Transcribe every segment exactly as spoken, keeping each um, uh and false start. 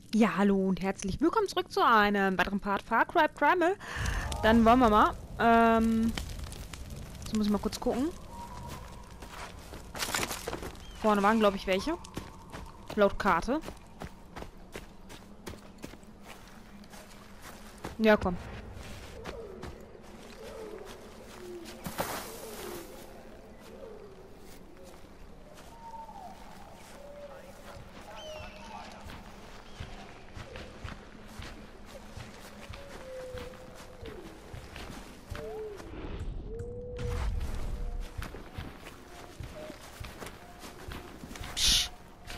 Ja, hallo und herzlich willkommen zurück zu einem weiteren Part Far Cry Primal. Dann wollen wir mal. Ähm, jetzt muss ich mal kurz gucken. Vorne waren, glaube ich, welche. Laut Karte. Ja, komm. Psch.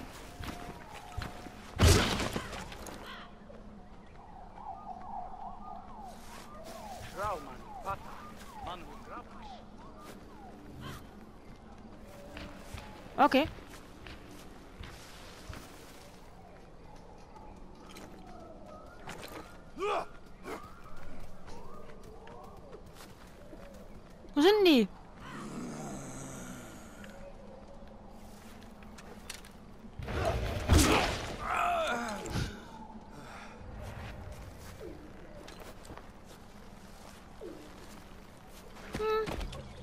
Okay. Wo sind die? Hm.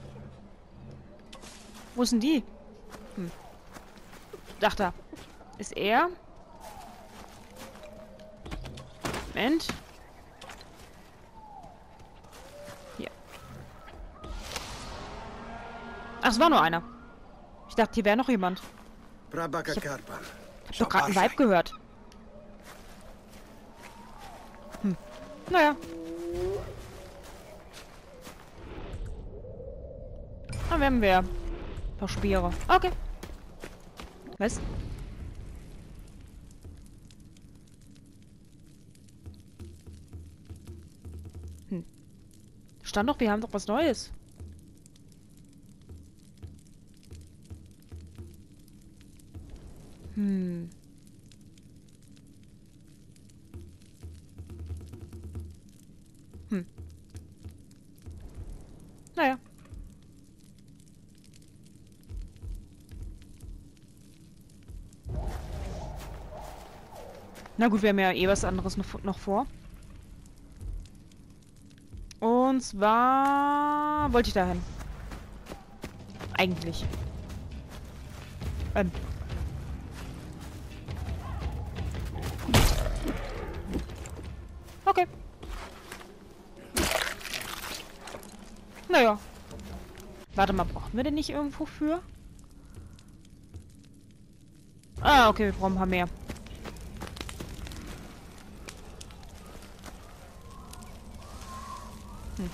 Wo sind die? Hm. Dachte, ist er? Moment. Hier. Ach, es war nur einer. Ich dachte, hier wäre noch jemand. Ich hab, hab doch gerade einen Vibe gehört. Hm. Naja. Dann werden wir ein paar Speere. Okay. Was? Hm. Stand doch, wir haben doch was Neues. Hm. Hm. Naja. Na gut, wir haben ja eh was anderes noch, noch vor. Und zwar wollte ich dahin. Eigentlich. Ähm. Okay. Naja. Warte mal, brauchen wir denn nicht irgendwo für? Ah, okay, wir brauchen ein paar mehr. Hm.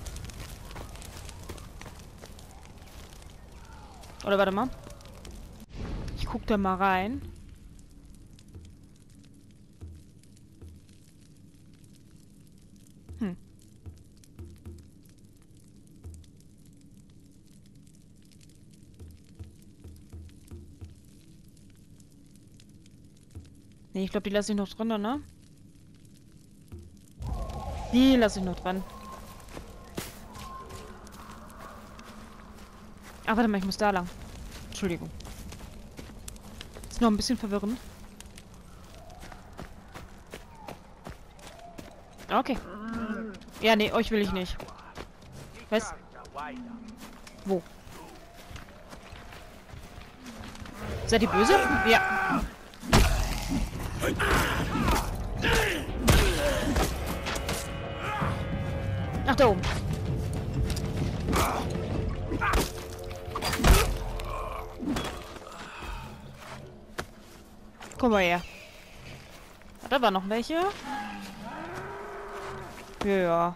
Oder warte mal. Ich guck da mal rein. Hm. Nee, ich glaube, die lasse ich noch drin, ne? Die lasse ich noch dran. Ach, warte mal, ich muss da lang. Entschuldigung. Ist noch ein bisschen verwirrend. Okay. Ja, nee, euch will ich nicht. Was? Wo? Seid ihr böse? Ja. Ach, da oben. Komm mal her. Da waren noch welche. Ja.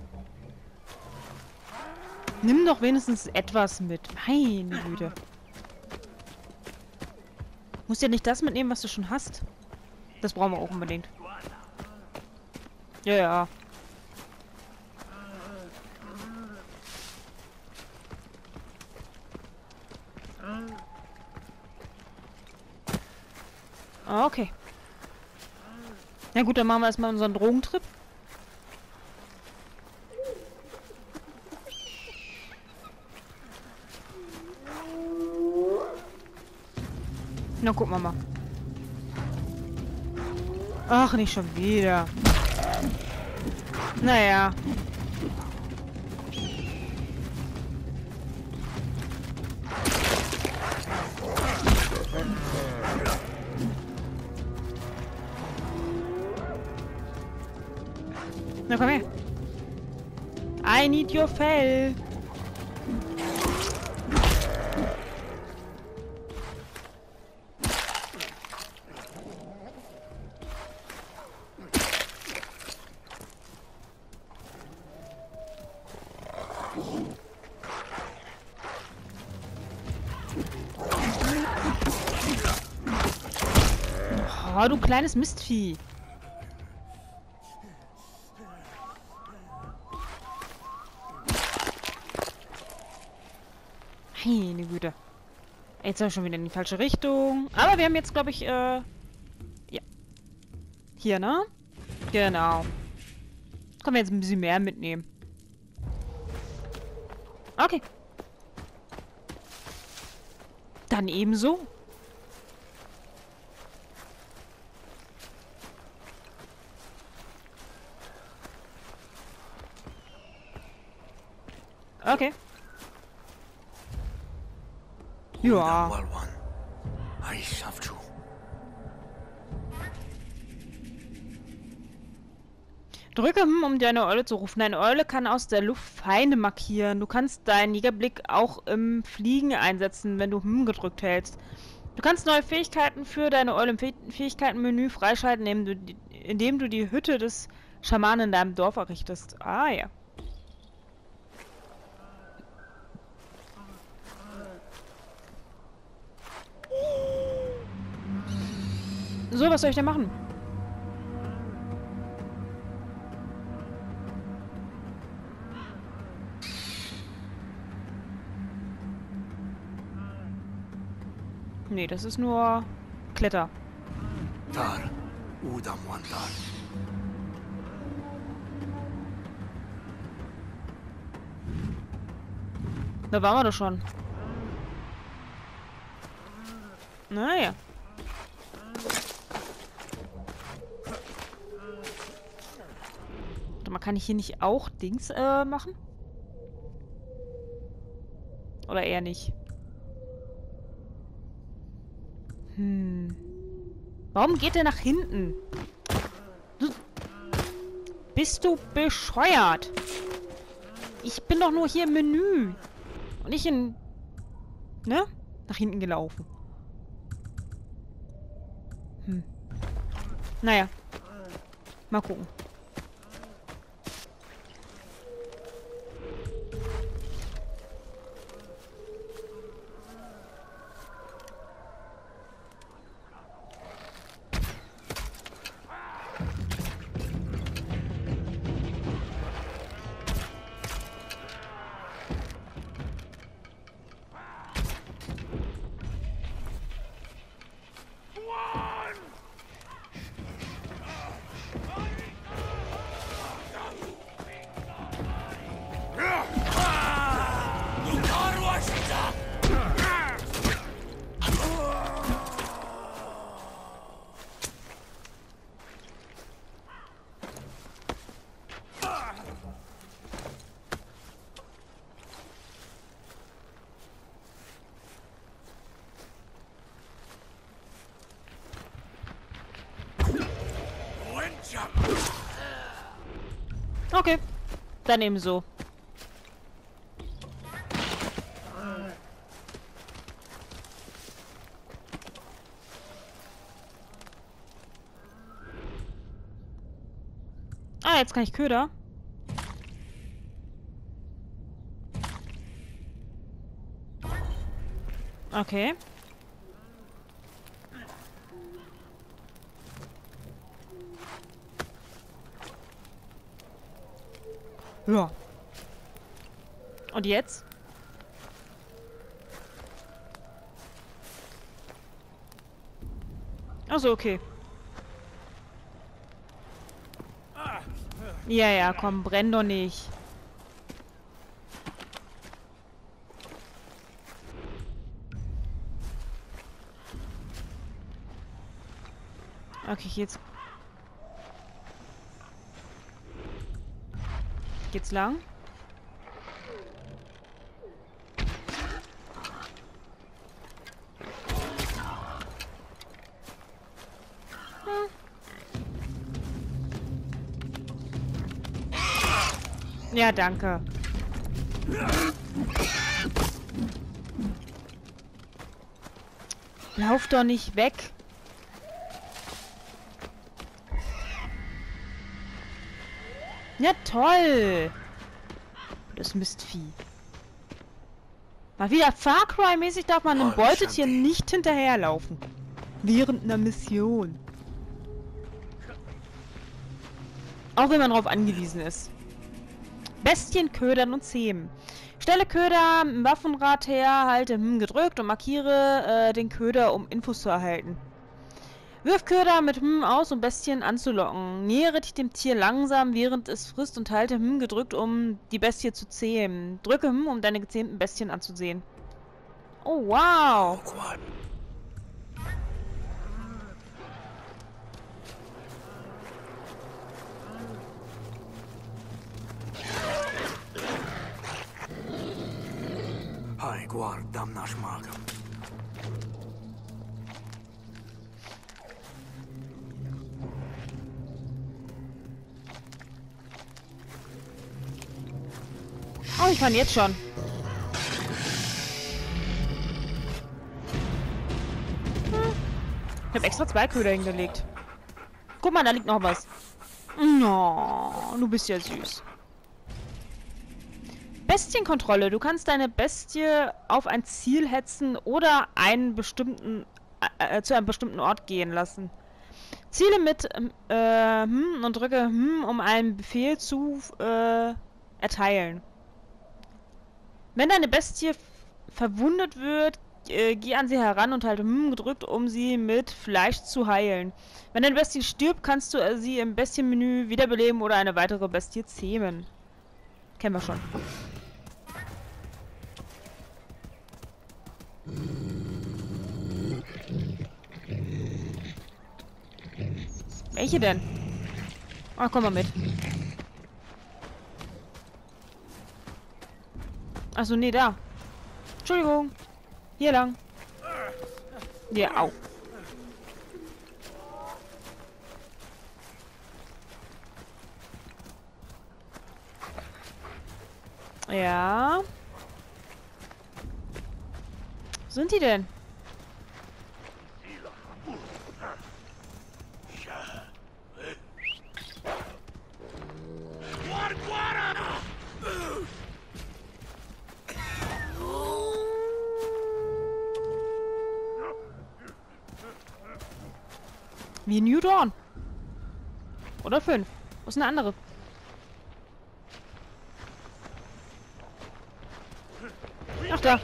Nimm doch wenigstens etwas mit. Meine Güte. Musst ja nicht das mitnehmen, was du schon hast. Das brauchen wir auch unbedingt. Ja, ja. Ah, okay. Na gut, dann machen wir erstmal unseren Drogentrip. Na, gucken wir mal. Ach, nicht schon wieder. Naja. Na komm her. I need your fell. Oh, du kleines Mistvieh. Meine Güte. Jetzt sind wir schon wieder in die falsche Richtung. Aber wir haben jetzt, glaube ich, äh... ja. Hier, ne? Genau. Können wir jetzt ein bisschen mehr mitnehmen. Okay. Dann ebenso. Okay. Ja. Drücke hm, um deine Eule zu rufen. Deine Eule kann aus der Luft Feinde markieren. Du kannst deinen Jägerblick auch im Fliegen einsetzen, wenn du hm gedrückt hältst. Du kannst neue Fähigkeiten für deine Eule im Fäh Fähigkeitenmenü freischalten, indem du, die, indem du die Hütte des Schamanen in deinem Dorf errichtest. Ah ja. So, was soll ich denn machen? Nee, das ist nur Kletter. Tar, Udam Wandar. Da waren wir doch schon. Naja. Warte mal, kann ich hier nicht auch Dings äh, machen? Oder eher nicht? Hm. Warum geht der nach hinten? Du, bist du bescheuert? Ich bin doch nur hier im Menü. Und nicht in... Ne? Nach hinten gelaufen. Hm. Naja. Mal gucken. Okay. Dann eben so. Ah, jetzt kann ich Köder. Okay. Ja. Und jetzt? Achso, okay. Ja, ja, komm, brenn doch nicht. Okay, jetzt Geht's lang? Hm. Ja, danke. Lauf doch nicht weg. Ja, toll. Das Mistvieh. Mal wieder Far Cry-mäßig darf man einem Beutetier nicht hinterherlaufen. Während einer Mission. Auch wenn man darauf angewiesen ist. Bestien ködern und zähmen. Stelle Köder im Waffenrad her, halte hm gedrückt und markiere äh, den Köder, um Infos zu erhalten. Wirf Köder mit hm aus, um Bestien anzulocken. Nähere dich dem Tier langsam, während es frisst und halte hm gedrückt, um die Bestie zu zähmen. Drücke hm, um deine gezähmten Bestien anzusehen. Oh, wow! Hai guardam nashmagam. Oh, ich kann jetzt schon. Hm. Ich habe extra zwei Köder hingelegt. Guck mal, da liegt noch was. No, du bist ja süß. Bestienkontrolle. Du kannst deine Bestie auf ein Ziel hetzen oder einen bestimmten äh, zu einem bestimmten Ort gehen lassen. Ziele mit äh, hm, und drücke hm, um einen Befehl zu äh, erteilen. Wenn deine Bestie verwundet wird, äh, geh an sie heran und halte hm gedrückt, um sie mit Fleisch zu heilen. Wenn deine Bestie stirbt, kannst du äh, sie im Bestienmenü wiederbeleben oder eine weitere Bestie zähmen. Kennen wir schon. Welche denn? Ah, komm mal mit. Achso, nee, da. Entschuldigung. Hier lang. Ja, au. Ja. Wo sind die denn? Wie New Dawn. Oder fünf. Wo ist eine andere? Ach, da.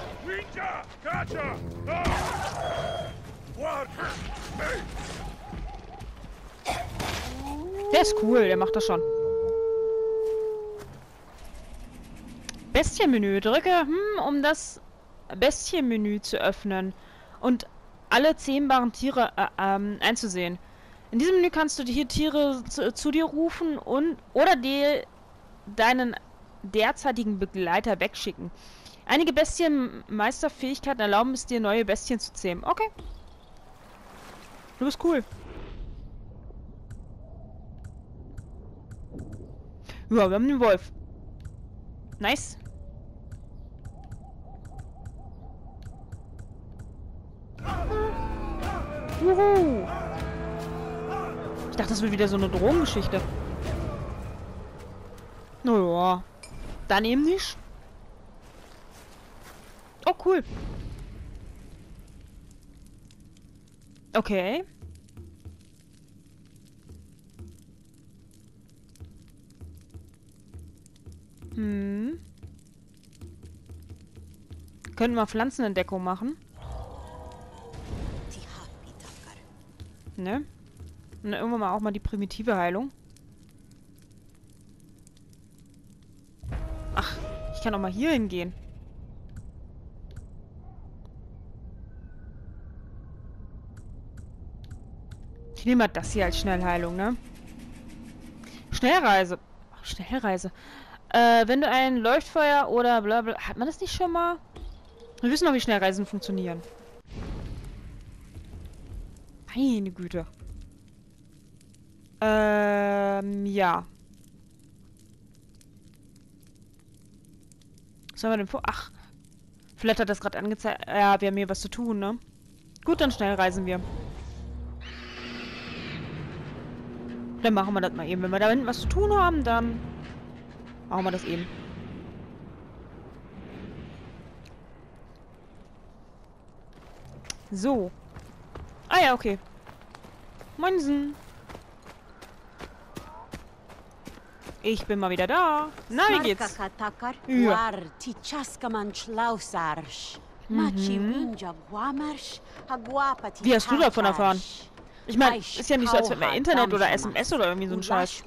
Der ist cool, der macht das schon. Bestienmenü. Drücke, hm, um das Bestienmenü zu öffnen und alle zähmbaren Tiere äh, ähm, einzusehen. In diesem Menü kannst du die Tiere zu, zu dir rufen und oder die, deinen derzeitigen Begleiter wegschicken. Einige Bestienmeisterfähigkeiten erlauben es dir, neue Bestien zu zähmen. Okay. Du bist cool. Ja, wir haben den Wolf. Nice. Juhu. Ich dachte, das wird wieder so eine Drogengeschichte. Naja. Dann eben nicht. Oh, cool. Okay. Hm. Können wir Pflanzenentdeckung machen? Ne? Und dann irgendwann mal auch mal die primitive Heilung. Ach, ich kann auch mal hier hingehen. Ich nehme mal das hier als Schnellheilung, ne? Schnellreise. Ach, Schnellreise. Äh, wenn du ein Leuchtfeuer oder bla bla... Hat man das nicht schon mal? Wir wissen noch, wie Schnellreisen funktionieren. Meine Güte. Ähm, ja. Was haben wir denn vor? Ach. Vielleicht hat das gerade angezeigt. Ja, wir haben hier was zu tun, ne? Gut, dann schnell reisen wir. Dann machen wir das mal eben. Wenn wir da hinten was zu tun haben, dann machen wir das eben. So. Ah ja, okay. Moinsen. Ich bin mal wieder da. Na, wie geht's? Ja. Mhm. Wie hast du davon erfahren? Ich meine, ist ja nicht so, als hätten wir Internet oder S M S oder irgendwie so ein Scheiß.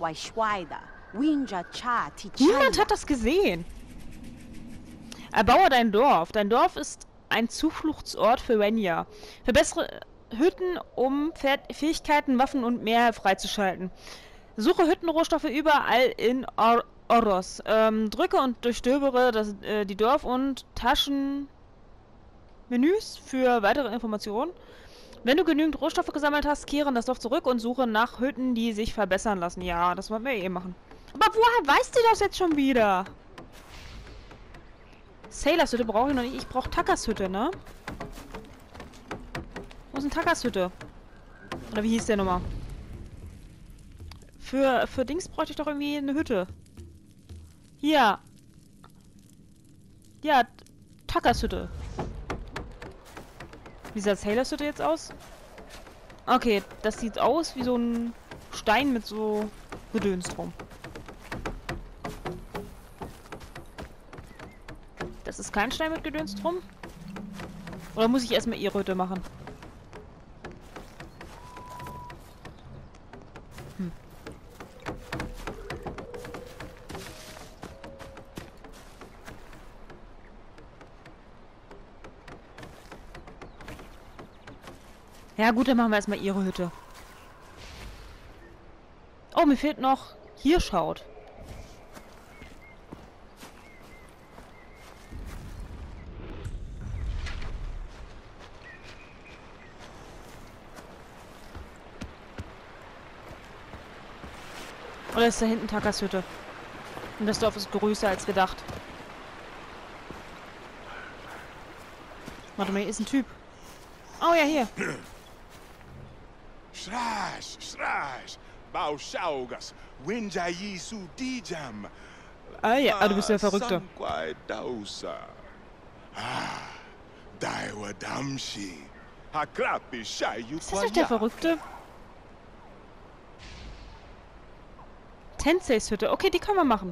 Niemand hat das gesehen. Erbaue dein Dorf. Dein Dorf ist ein Zufluchtsort für Renya. Verbessere Hütten, um Fähigkeiten, Waffen und mehr freizuschalten. Suche Hüttenrohstoffe überall in Or Oros. Ähm, drücke und durchstöbere das, äh, die Dorf- und Taschenmenüs für weitere Informationen. Wenn du genügend Rohstoffe gesammelt hast, kehre in das Dorf zurück und suche nach Hütten, die sich verbessern lassen. Ja, das wollen wir eh machen. Aber woher weißt du das jetzt schon wieder? Sailors Hütte brauche ich noch nicht. Ich brauche Takas Hütte, ne? Wo ist denn Takas Hütte? Oder wie hieß der nochmal? Für, für Dings bräuchte ich doch irgendwie eine Hütte. Hier. Ja, Takas Hütte. Wie sieht Sailors Hütte jetzt aus? Okay, das sieht aus wie so ein Stein mit so Gedöns drum. Das ist kein Stein mit Gedöns drum? Oder muss ich erstmal ihre Hütte machen? Hm. Ja gut, dann machen wir erstmal ihre Hütte. Oh, mir fehlt noch Hirschhaut. Oder ist da hinten Takas Hütte? Und das Dorf ist größer als gedacht. Warte mal, hier ist ein Typ. Oh ja, hier. Schrash, schrash. Bauschaugas. Winjayi su dijam. Ah ja, ah, du bist der Verrückte. Ah, Daiwa Damshi. Hakrapi Shayu. Ist das nicht der Verrückte? Tenseis Hütte. Okay, die können wir machen.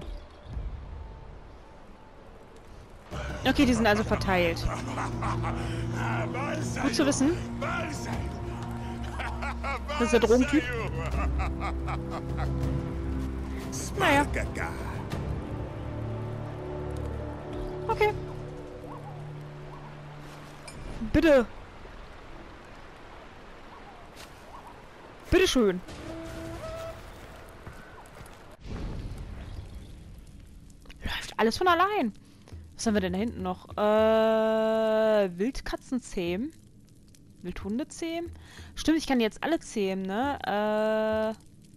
Okay, die sind also verteilt. Gut zu wissen. Das ist der Drogentyp. Naja. Okay. Bitte. Bitteschön. Läuft alles von allein. Was haben wir denn da hinten noch? Äh, Wildkatzen zähmen. Wildhunde zähmen. Stimmt, ich kann jetzt alle zähmen, ne?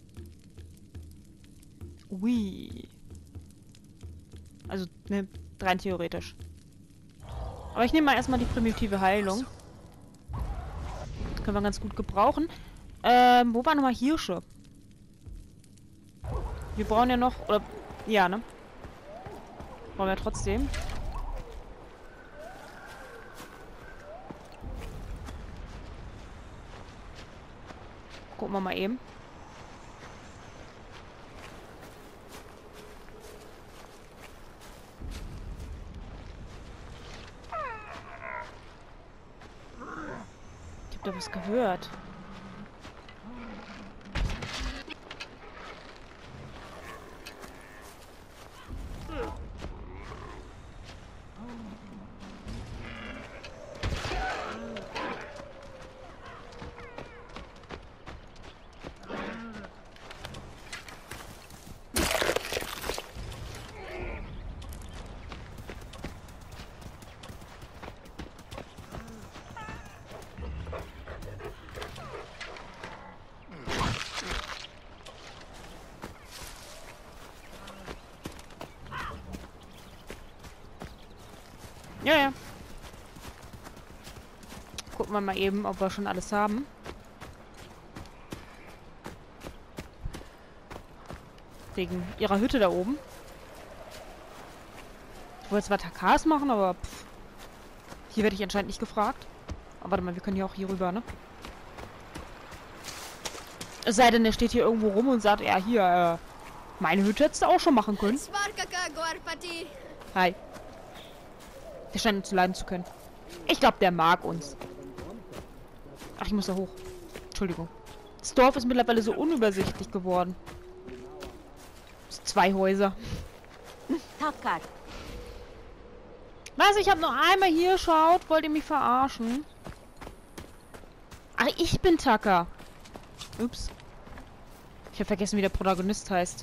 Äh. Ui. Also, ne, rein theoretisch. Aber ich nehme mal erstmal die primitive Heilung. Das können wir ganz gut gebrauchen. Ähm, wo waren nochmal Hirsche? Wir brauchen ja noch, oder, ja, ne? Brauchen wir trotzdem. Gucken wir mal eben. Ich hab da was gehört. Ja, ja. Gucken wir mal eben, ob wir schon alles haben. Wegen ihrer Hütte da oben. Ich wollte zwar Takas machen, aber pff. Hier werde ich anscheinend nicht gefragt. Aber warte mal, wir können hier auch hier rüber, ne? Es sei denn, der steht hier irgendwo rum und sagt, ja, hier, äh, meine Hütte hättest du auch schon machen können. Hi. Der scheint uns leiden zu können. Ich glaube, der mag uns. Ach, ich muss da hoch. Entschuldigung. Das Dorf ist mittlerweile so unübersichtlich geworden. Zwei Häuser. Was? Ich habe noch einmal hier geschaut. Wollt ihr mich verarschen? Ach, ich bin Tucker. Ups. Ich habe vergessen, wie der Protagonist heißt.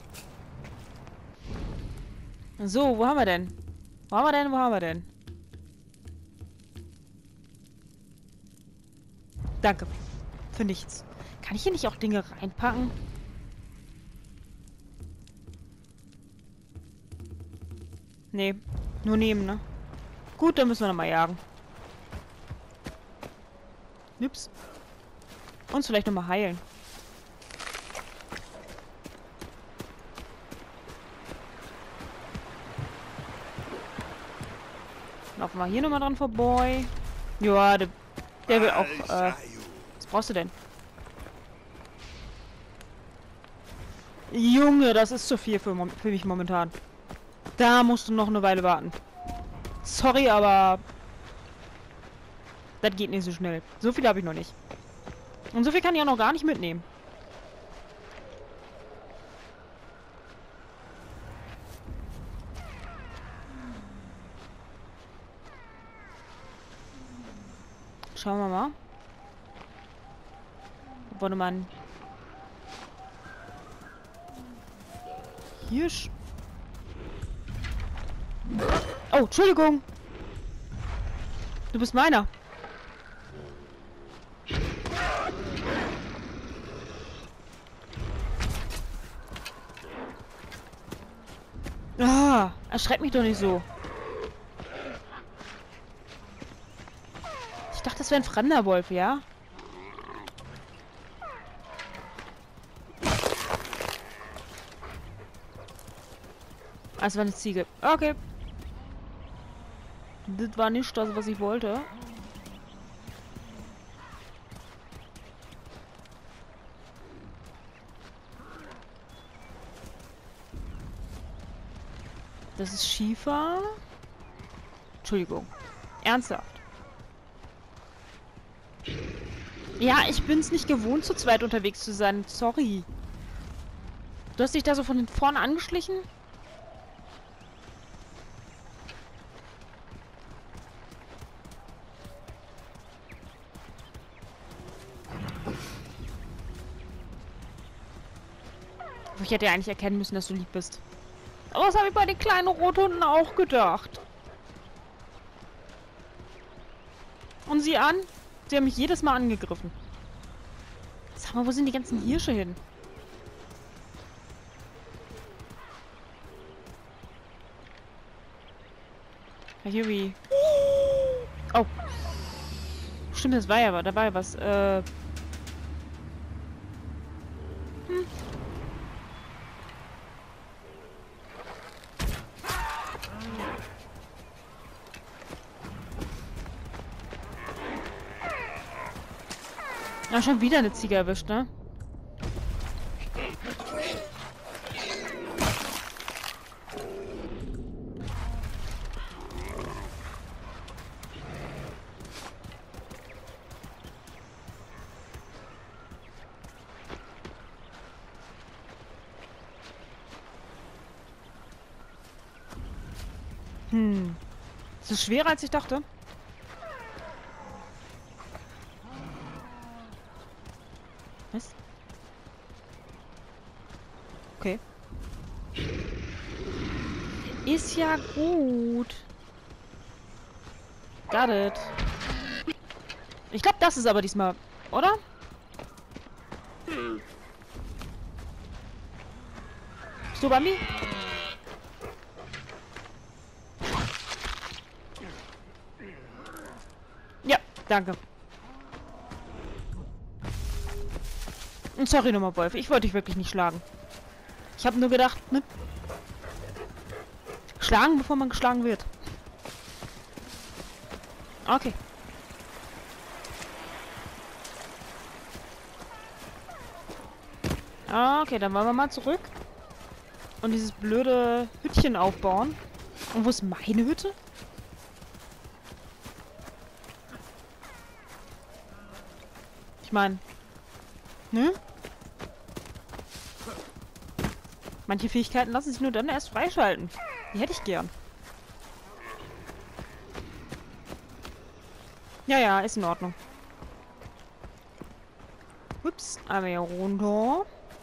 So, wo haben wir denn? Wo haben wir denn? Wo haben wir denn? Danke. Für nichts. Kann ich hier nicht auch Dinge reinpacken? Nee. Nur nehmen, ne? Gut, dann müssen wir nochmal jagen. Ups. Uns vielleicht nochmal heilen. Laufen wir hier nochmal dran vorbei. Ja, der, der will auch... Äh, was brauchst du denn? Junge, das ist zu viel für, für mich momentan. Da musst du noch eine Weile warten. Sorry, aber... Das geht nicht so schnell. So viel habe ich noch nicht. Und so viel kann ich auch noch gar nicht mitnehmen. Schauen wir mal. Warte mal. Hirsch. Oh, Entschuldigung. Du bist meiner. Ah, erschreck mich doch nicht so. Ich dachte, das wäre ein fremder Wolf, ja? Ah, es war eine Ziege. Okay. Das war nicht das, was ich wollte. Das ist Schiefer. Entschuldigung. Ernsthaft. Ja, ich bin's nicht gewohnt, zu zweit unterwegs zu sein. Sorry. Du hast dich da so von vorne angeschlichen? Ich hätte ja eigentlich erkennen müssen, dass du lieb bist. Aber das habe ich bei den kleinen Rothunden auch gedacht. Und sieh an, sie haben mich jedes Mal angegriffen. Sag mal, wo sind die ganzen Hirsche hin? Herr Huey. Oh. Stimmt, das war ja, da war ja was. Äh. Hm. Ah, schon wieder eine Ziege erwischt, ne? Hm. Das ist schwerer, als ich dachte. Was? Okay. Ist ja gut. Got it. Ich glaube, das ist aber diesmal, oder? Bist du bei mir? Danke. Und sorry nochmal, Wolf. Ich wollte dich wirklich nicht schlagen. Ich habe nur gedacht, ne? Schlagen, bevor man geschlagen wird. Okay. Okay, dann wollen wir mal zurück. Und dieses blöde Hütchen aufbauen. Und wo ist meine Hütte? Ich meine... Ne? Manche Fähigkeiten lassen sich nur dann erst freischalten. Die hätte ich gern. Ja, ja, ist in Ordnung. Ups, einmal hier runter.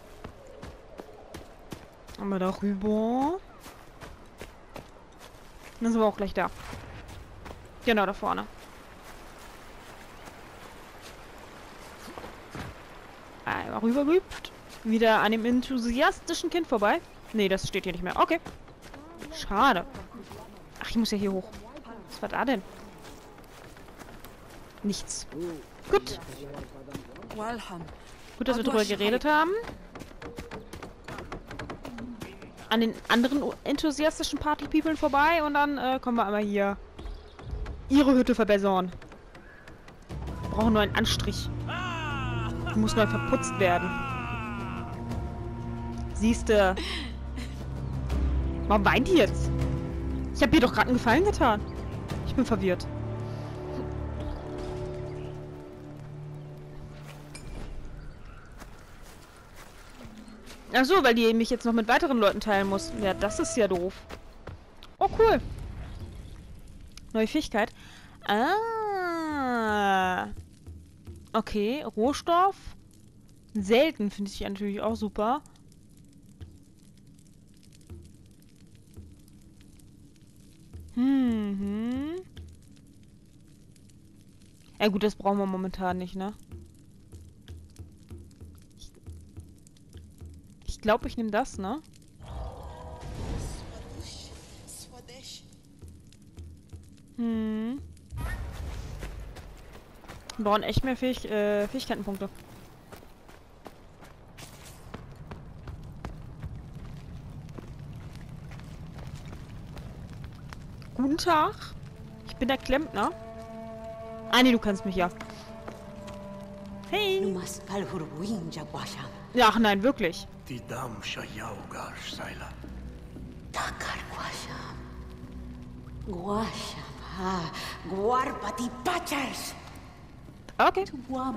Einmal da rüber. Dann sind wir auch gleich da. Genau, da vorne. Einmal rübergehüpft. Wieder an dem enthusiastischen Kind vorbei. Nee, das steht hier nicht mehr. Okay. Schade. Ach, ich muss ja hier hoch. Was war da denn? Nichts. Gut. Gut, dass wir drüber geredet haben. An den anderen enthusiastischen Party-Peoplen vorbei und dann äh, kommen wir einmal hier ihre Hütte verbessern. Wir brauchen nur einen Anstrich. Die muss neu verputzt werden. Siehste. Warum weint die jetzt? Ich habe ihr doch gerade einen Gefallen getan. Ich bin verwirrt. Ach so, weil die mich jetzt noch mit weiteren Leuten teilen muss. Ja, das ist ja doof. Oh, cool. Neue Fähigkeit. Ah. Okay, Rohstoff. Selten finde ich natürlich auch super. Hm, hm. Ja gut, das brauchen wir momentan nicht, ne? Ich glaube, ich nehme das, ne? Hm. Wir brauchen echt mehr Fähig äh, Fähigkeitenpunkte. Guten Tag. Ich bin der Klempner. Ah, nee, du kannst mich ja. Hey. Ja, ach nein, wirklich. Okay.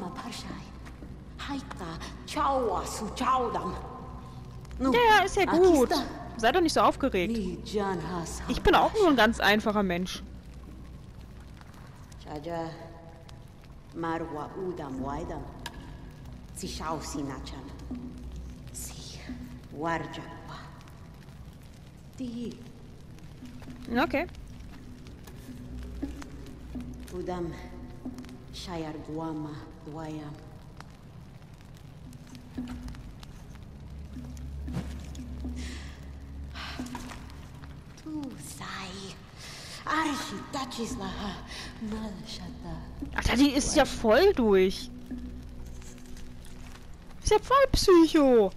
Ja, ja, ist ja gut. Sei doch nicht so aufgeregt. Ich bin auch nur ein ganz einfacher Mensch. Okay. Udam Shayar Guama Dwaya. Tu sai. Architachislaha Malshata. Alter, die ist ja voll durch. Ist ja voll Psycho.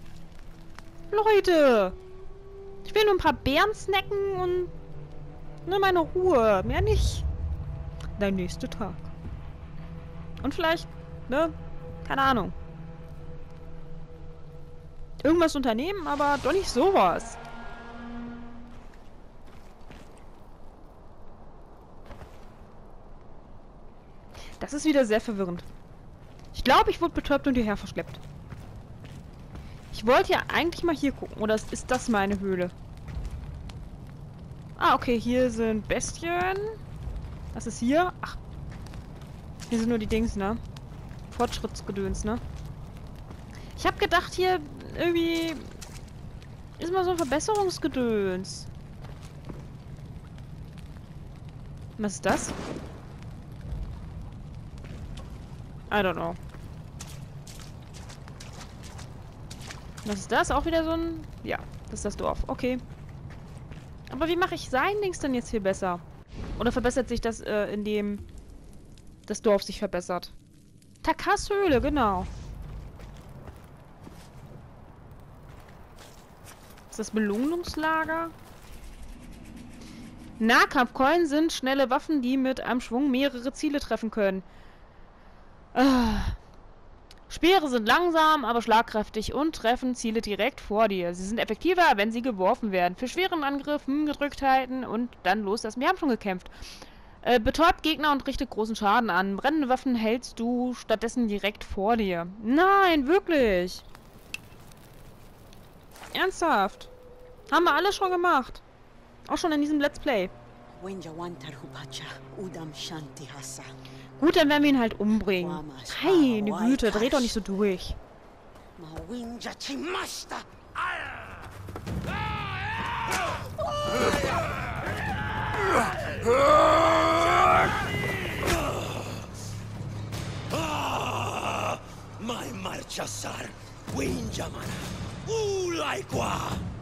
Leute. Ich will nur ein paar Beeren snacken und nur meine Ruhe. Mehr nicht. Der nächste Tag. Und vielleicht, ne? Keine Ahnung. Irgendwas unternehmen, aber doch nicht sowas. Das ist wieder sehr verwirrend. Ich glaube, ich wurde betäubt und hierher verschleppt. Ich wollte ja eigentlich mal hier gucken. Oder ist das meine Höhle? Ah, okay. Hier sind Bestien. Was ist hier? Ach. Hier sind nur die Dings, ne? Fortschrittsgedöns, ne? Ich habe gedacht, hier irgendwie ist mal so ein Verbesserungsgedöns. Was ist das? I don't know. Was ist das? Auch wieder so ein... Ja, das ist das Dorf. Okay. Aber wie mache ich sein Dings denn jetzt hier besser? Oder verbessert sich das, äh, indem das Dorf sich verbessert. Takas Höhle, genau. Ist das Belohnungslager? Nahkampfkeulen sind schnelle Waffen, die mit einem Schwung mehrere Ziele treffen können. Ah. Speere sind langsam, aber schlagkräftig und treffen Ziele direkt vor dir. Sie sind effektiver, wenn sie geworfen werden. Für schweren Angriffen gedrückt halten und dann loslassen. Wir haben schon gekämpft. Äh, betäubt Gegner und richtet großen Schaden an. Brennende Waffen hältst du stattdessen direkt vor dir. Nein, wirklich. Ernsthaft. Haben wir alles schon gemacht. Auch schon in diesem Let's Play. Gut, dann werden wir ihn halt umbringen. Meine Güte, dreht doch nicht so durch. Mai marchasar, Winjamana, Ulaikwa,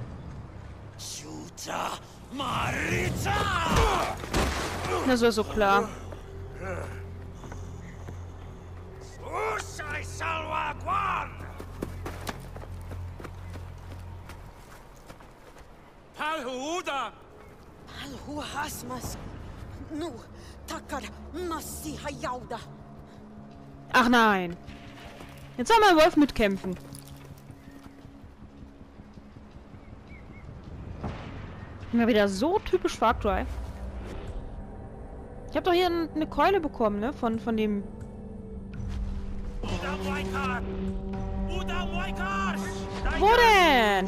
Shuta, Marita! Das war so klar. Usai salwa Guan! Palhuda! Palhu hasmas. Nu, takar massi hayauda. Ach nein. Jetzt soll mal Wolf mitkämpfen. Immer wieder so typisch Far Cry. Ich habe doch hier eine Keule bekommen, ne? Von, von dem... Wo denn?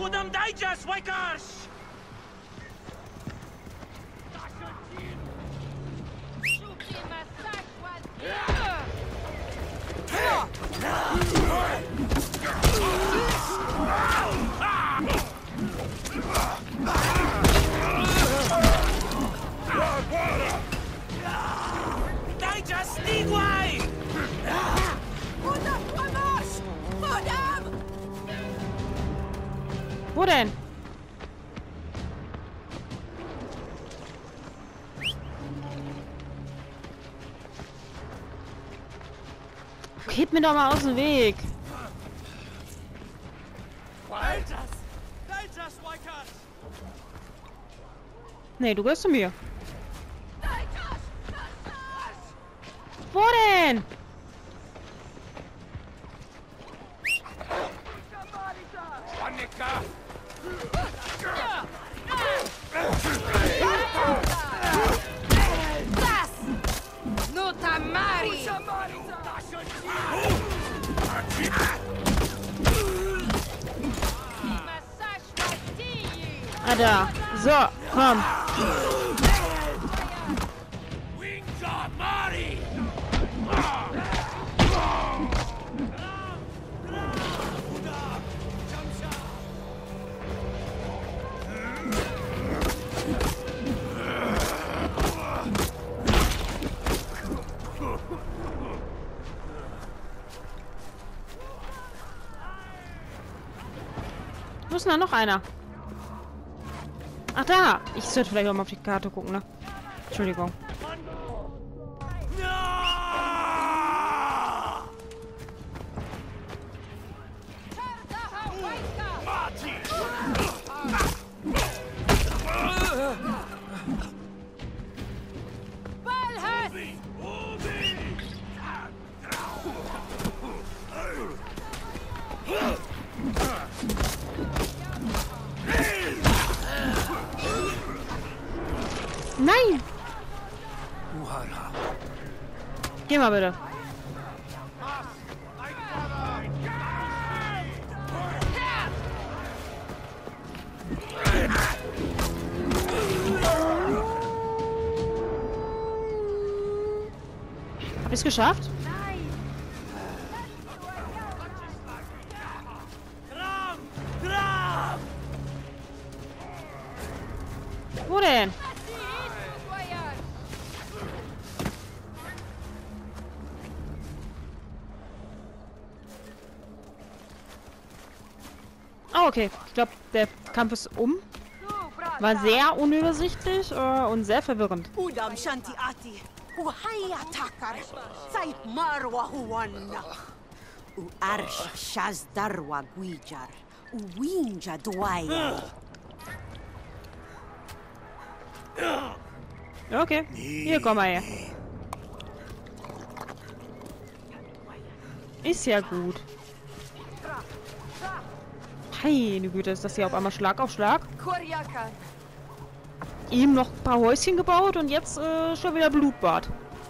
Wo denn? Geht mir doch mal aus dem Weg. Nee, du gehörst zu mir. Wo denn? Ah, da. So, komm. Wo ist denn da noch einer? Ach, da! Ich sollte vielleicht auch mal auf die Karte gucken, ne? Entschuldigung. Nein! Geh mal bitte. Hab ich's geschafft? Wo denn? Oh, okay. Ich glaube, der Kampf ist um. War sehr unübersichtlich äh, und sehr verwirrend. Udam Shanti Ati. Uhaya takar. Sai marwa huanna. U arsh shaz darwa guijar. U winja dwaya. Okay, hier, komm mal her. Ist ja gut. Meine Güte, ist das hier auf einmal Schlag auf Schlag? Eben noch ein paar Häuschen gebaut und jetzt äh, schon wieder Blutbad.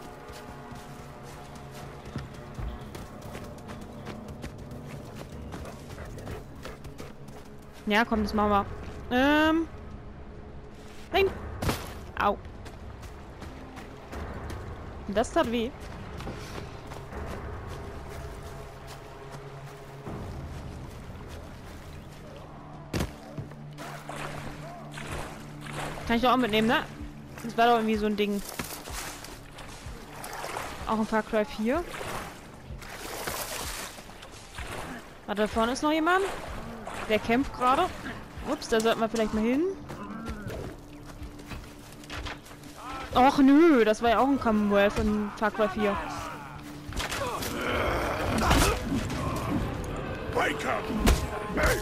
Ja, komm, das machen wir. Ähm. Nein! Au. Das tat weh. Kann ich doch auch mitnehmen, ne? Das war doch irgendwie so ein Ding. Auch ein Far Cry vier. Warte, da vorne ist noch jemand. Der kämpft gerade. Ups, da sollten wir vielleicht mal hin. Och nö, das war ja auch ein Commonwealth in Far Cry vier. Wake up! Hey!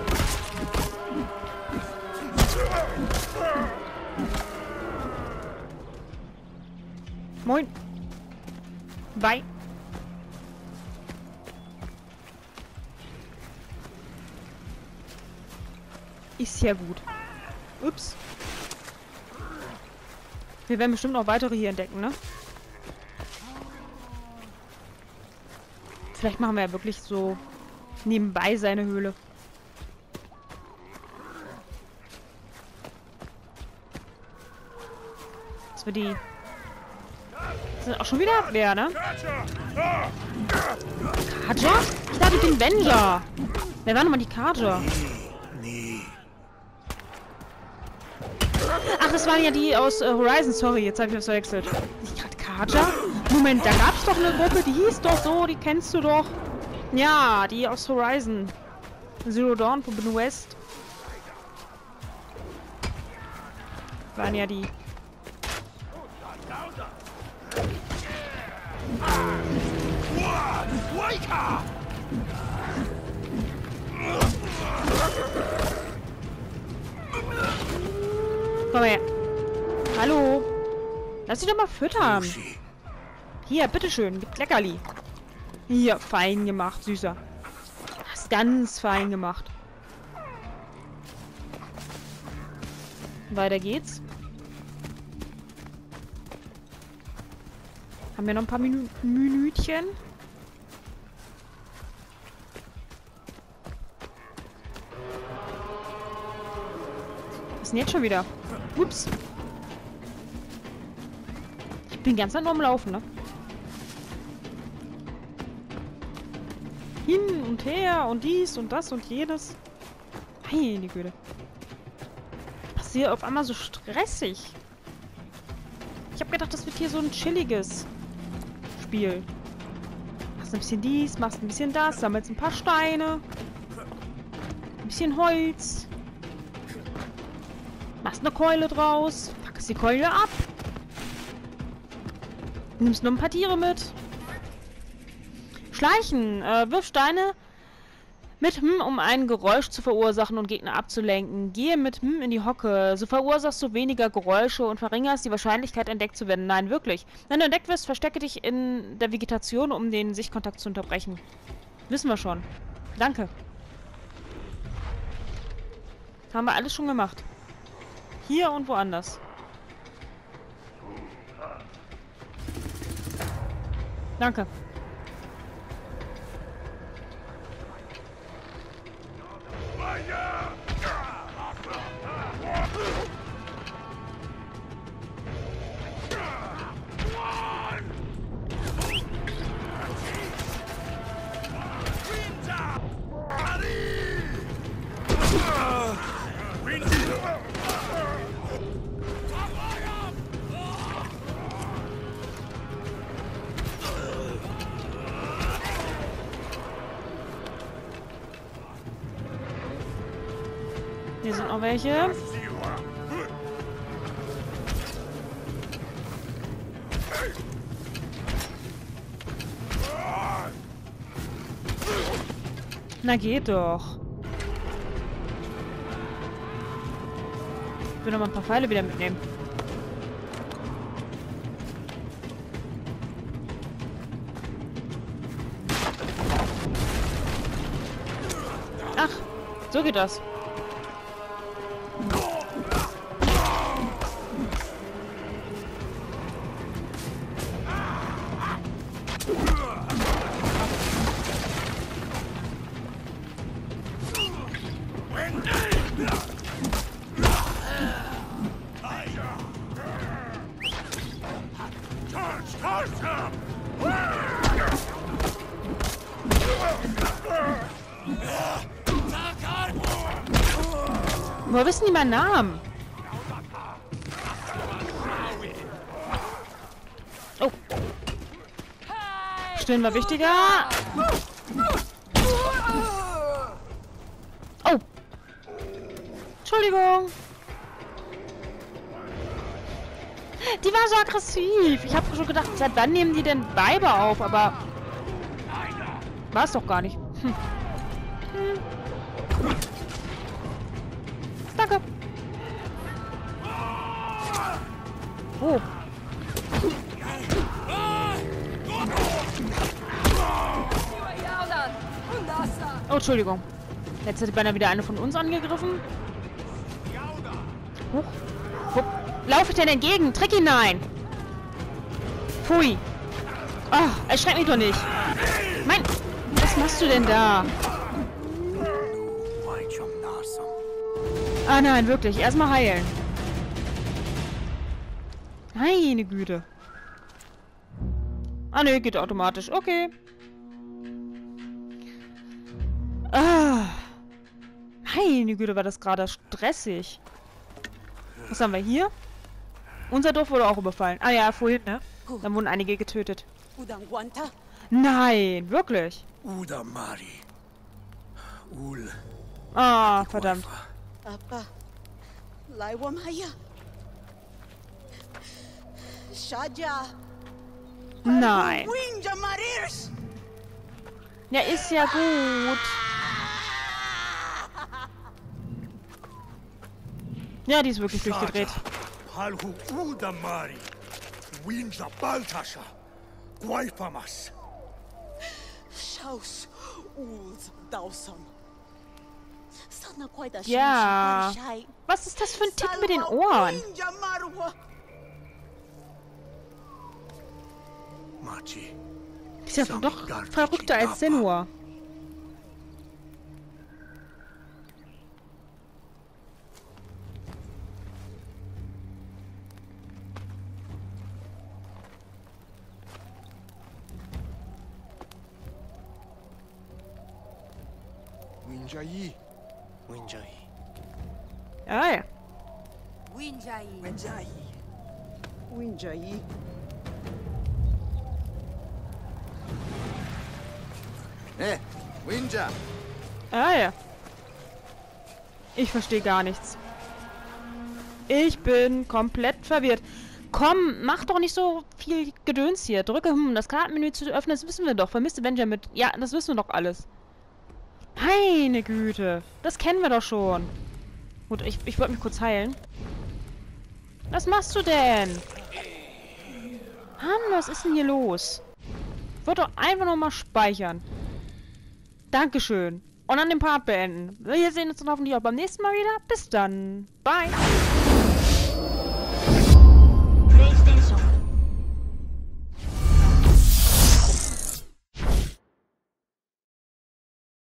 Moin. Bye. Ist ja gut. Ups. Wir werden bestimmt noch weitere hier entdecken, ne? Vielleicht machen wir ja wirklich so nebenbei seine Höhle. Dass wir die... Das sind auch schon wieder wer, ne? Kaja? Ich dachte den Venger. Wer war nochmal die Kaja? Ach, das waren ja die aus äh, Horizon. Sorry, jetzt habe ich das verwechselt. Nicht gerade Kaja? Moment, da gab es doch eine Gruppe, die hieß doch so, die kennst du doch. Ja, die aus Horizon. Zero Dawn, Forbidden West. Waren ja die. Komm her. Hallo. Lass dich doch mal füttern. Hier, bitteschön. Gibt Leckerli. Hier, fein gemacht, Süßer. Hast ganz fein gemacht. Weiter geht's. Haben wir noch ein paar Minü Minütchen? Was ist denn jetzt schon wieder? Ups. Ich bin ganz normal am Laufen, ne? Hin und her und dies und das und jedes. Meine Güte. Was ist hier auf einmal so stressig? Ich habe gedacht, das wird hier so ein chilliges Spiel. Machst ein bisschen dies, machst ein bisschen das, sammelst ein paar Steine. Ein bisschen Holz. Machst eine Keule draus. Packst die Keule ab. Nimmst nur ein paar Tiere mit. Schleichen. Äh, wirf Steine mit hm, um ein Geräusch zu verursachen und Gegner abzulenken. Gehe mit hm in die Hocke. So verursachst du weniger Geräusche und verringerst die Wahrscheinlichkeit, entdeckt zu werden. Nein, wirklich. Wenn du entdeckt wirst, verstecke dich in der Vegetation, um den Sichtkontakt zu unterbrechen. Wissen wir schon. Danke. Das haben wir alles schon gemacht. Hier und woanders. Danke. Hier sind noch welche. Na geht doch. Ich will noch mal ein paar Pfeile wieder mitnehmen. Ach, so geht das. Woher wissen die meinen Namen? Oh. Stillen war wichtiger. Oh. Entschuldigung. Die war so aggressiv. Ich habe schon gedacht, seit wann nehmen die denn Weiber auf? Aber war es doch gar nicht. Hm. Hm. Danke. Oh. Oh, Entschuldigung. Jetzt hat beinahe wieder eine von uns angegriffen. Huch. Wo laufe ich denn entgegen? Trick hinein. Pfui. Oh, erschreck mich doch nicht. Mein... Was machst du denn da? Ah nein, wirklich. Erstmal heilen. Meine Güte. Ah ne, geht automatisch. Okay. Ah. Meine Güte, war das gerade stressig. Was haben wir hier? Unser Dorf wurde auch überfallen. Ah ja, vorhin, ne? Dann wurden einige getötet. Nein, wirklich. Udamari. Ul. Ah, verdammt. Apa, Laiwa Maya. Shaja. Nein. Winja Marirs. Ja, ist ja gut. Ja, die ist wirklich durchgedreht. Halhu Udamari. Winja Baltasha. Guayfamas. Shaus Uls Dausam. Ja. Was ist das für ein Tick mit den Ohren? Ist ja doch verrückter als Senua. Winjai. Winjai. Ah ja. Winjai. Winjai. Winjai. Eh, Winja. Ah ja. Ich verstehe gar nichts. Ich bin komplett verwirrt. Komm, mach doch nicht so viel Gedöns hier. Drücke, um das Kartenmenü zu öffnen. Das wissen wir doch. Vermisste Avenger mit... Ja, das wissen wir doch alles. Meine Güte. Das kennen wir doch schon. Gut, ich, ich wollte mich kurz heilen. Was machst du denn? Mann, was ist denn hier los? Ich wollte doch einfach nochmal speichern. Dankeschön. Und dann den Part beenden. Wir sehen uns dann hoffentlich auch beim nächsten Mal wieder. Bis dann. Bye.